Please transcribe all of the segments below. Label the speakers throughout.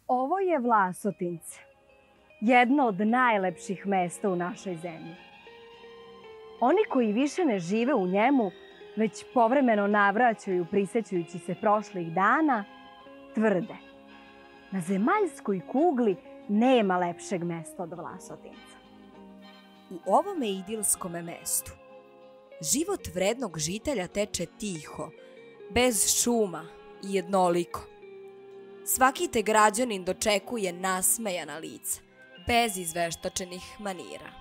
Speaker 1: Ovo je Vlasotince, jedno od najlepših mesta u našoj zemlji. Oni koji više ne žive u njemu, već povremeno navraćaju prisećajući se prošlih dana, tvrde: na zemaljskoj kugli nema lepšeg mesta od Vlasotinca.
Speaker 2: U ovome idilskome mestu život vrednog žitelja teče tiho, bez šuma i jednoliko. Svaki te građanin dočekuje nasmejana lica, bez izveštačenih manira.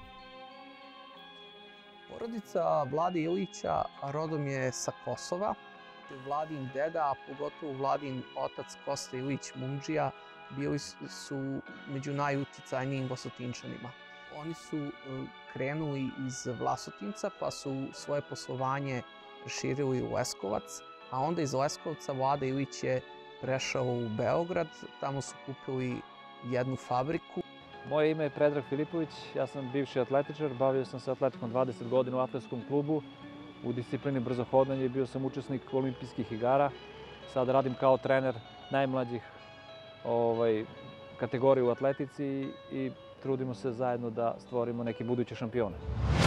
Speaker 3: Porodica Vlade Ilića rodom je sa Kosova. Vladin deda, a pogotovo Vladin otac Kosta Ilić Mundžija, bili su među najuticajnijim Vlasotinčanima. Oni su krenuli iz Vlasotinca pa su svoje poslovanje proširili u Leskovac, a onda iz Leskovca Vlada Ilić je prešao u Beograd, tamo su kupili jednu fabriku.
Speaker 4: Moje ime je Predrag Filipović, ja sam bivši atletičar, bavio sam se atletikom 20 godina u atletskom klubu, u disciplini brzohodanje, bio sam učesnik olimpijskih igara, sad radim kao trener najmlađih kategorija u atletici i trudimo se zajedno da stvorimo neke buduće šampione.